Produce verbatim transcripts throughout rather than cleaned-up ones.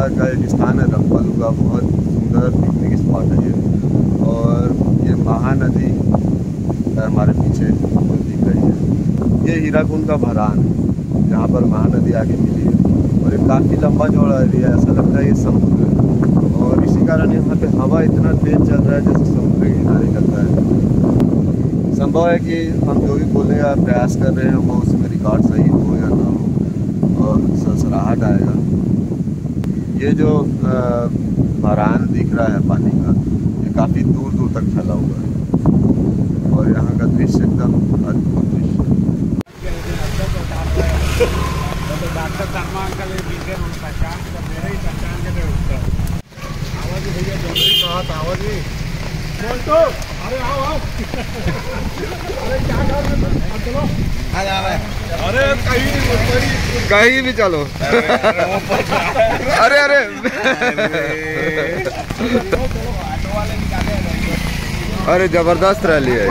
का एक स्थान है रंपालुगा, बहुत सुंदर पिकनिक स्पॉट है ये। और ये महानदी हमारे पीछे दिख रही है, ये हीराकुंड का भरान है जहाँ पर महानदी आगे मिली है। और ये काफ़ी लंबा चौड़ा एरिया, ऐसा लगता है ये समुद्र है। और इसी कारण यहाँ पे हवा इतना तेज चल रहा है जैसे समुद्र के किनारे चलता है। संभव है कि हम जो भी बोलने का प्रयास कर रहे हैं वो उसमें रिकॉर्ड सही हो या ना हो, और सरसराहट आएगा। ये जो भरान दिख रहा है पानी का, ये काफ़ी दूर दूर तक फैला हुआ है और यहाँ का दृश्य एकदम अद्भुत दृश्य। अरे आओ आओ अरे क्या कर रहे हो? चलो अरे कहीं भी कहीं भी चलो। अरे अरे अरे जबरदस्त रैली है।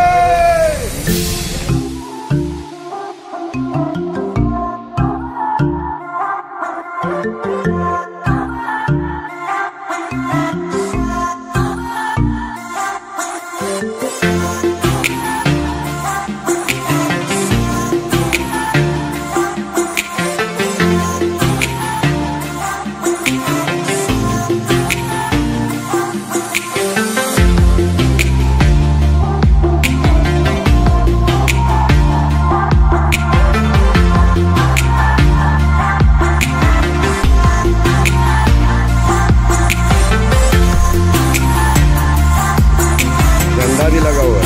भी लगा हुआ है।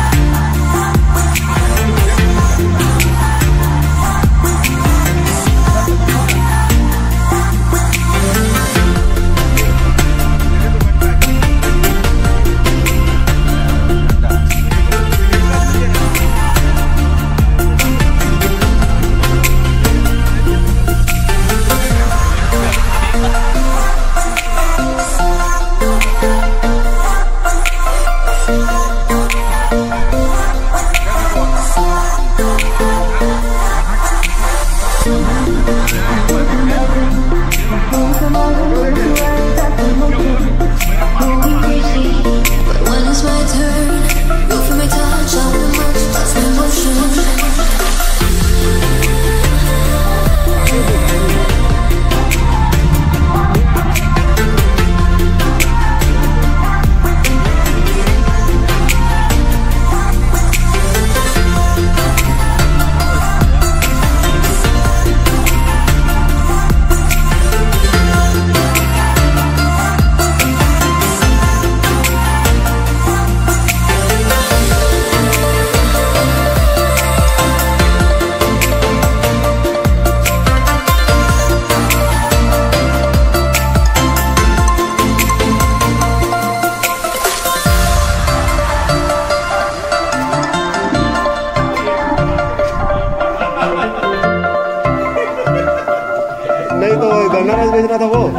नहीं तो गन्ना रस बेच रहा था वो।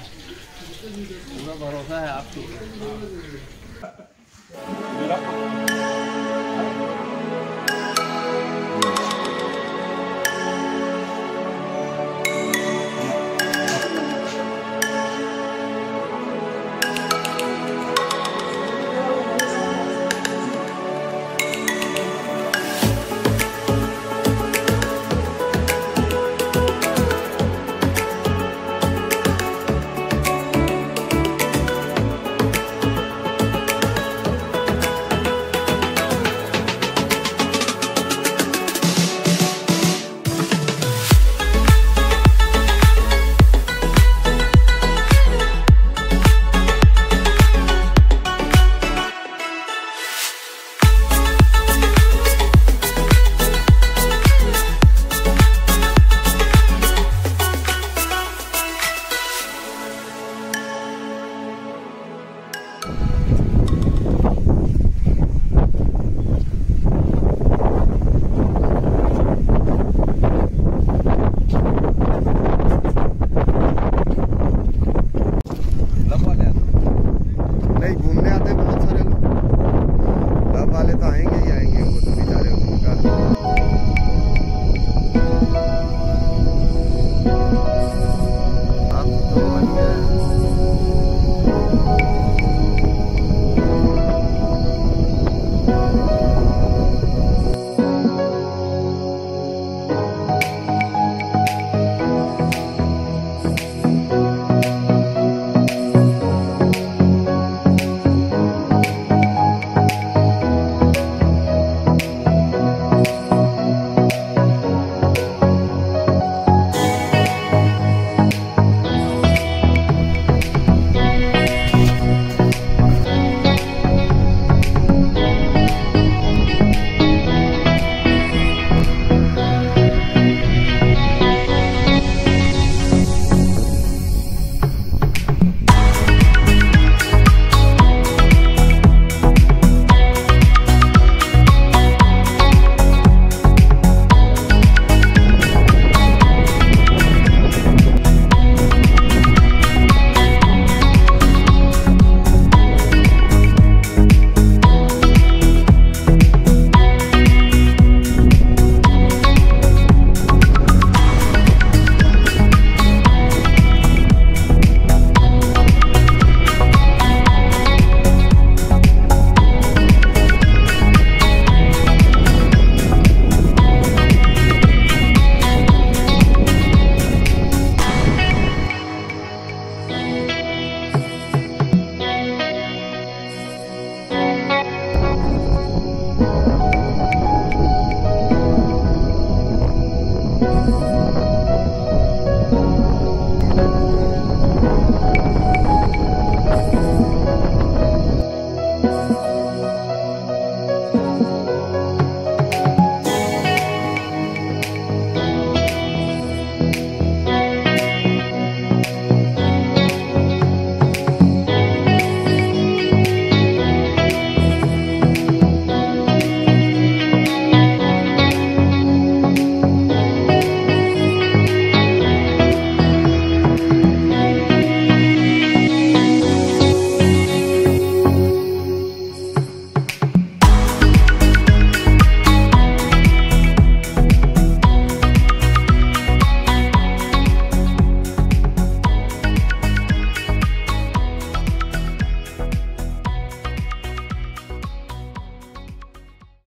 पूरा भरोसा है आपको।